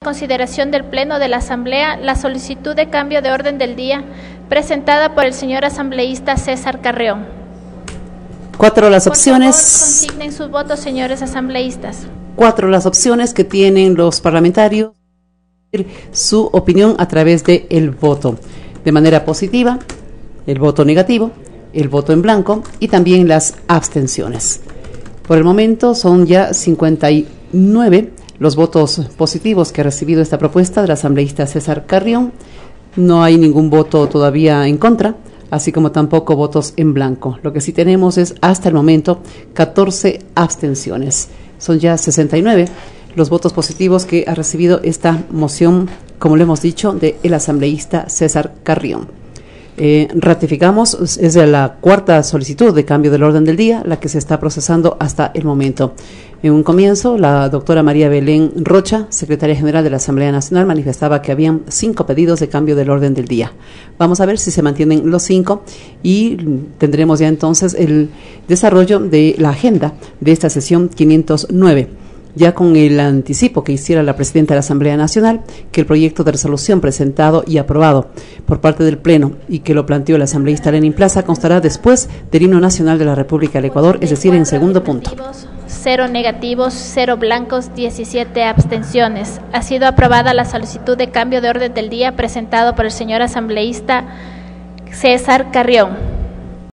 Consideración del Pleno de la Asamblea la solicitud de cambio de orden del día presentada por el señor asambleísta César Carrión. 4 las opciones. Por favor, consignen sus votos, señores asambleístas. 4 las opciones que tienen los parlamentarios, su opinión a través de el voto, de manera positiva, el voto negativo, el voto en blanco y también las abstenciones. Por el momento son ya 59 los votos positivos que ha recibido esta propuesta del asambleísta César Carrión. No hay ningún voto todavía en contra, así como tampoco votos en blanco. Lo que sí tenemos es, hasta el momento, 14 abstenciones. Son ya 69 los votos positivos que ha recibido esta moción, como lo hemos dicho, del asambleísta César Carrión. Ratificamos, es la cuarta solicitud de cambio del orden del día, la que se está procesando hasta el momento. En un comienzo, la doctora María Belén Rocha, secretaria general de la Asamblea Nacional, manifestaba que habían 5 pedidos de cambio del orden del día. Vamos a ver si se mantienen los 5 y tendremos ya entonces el desarrollo de la agenda de esta sesión 509. Ya con el anticipo que hiciera la presidenta de la Asamblea Nacional, que el proyecto de resolución presentado y aprobado por parte del Pleno y que lo planteó el asambleísta Lenin Plaza constará después del himno nacional de la República del Ecuador, es decir, en segundo punto. 0 negativos, 0 blancos, 17 abstenciones. Ha sido aprobada la solicitud de cambio de orden del día presentado por el señor asambleísta César Carrión.